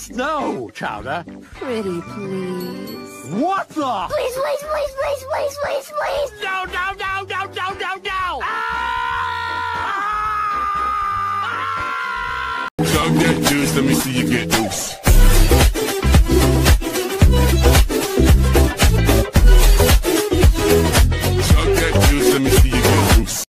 snow, Chowder. Pretty please. What the? Please, please, please, please, please, please, please. No, no, no, no, no, no, no! Chug that juice, let me see you get loose.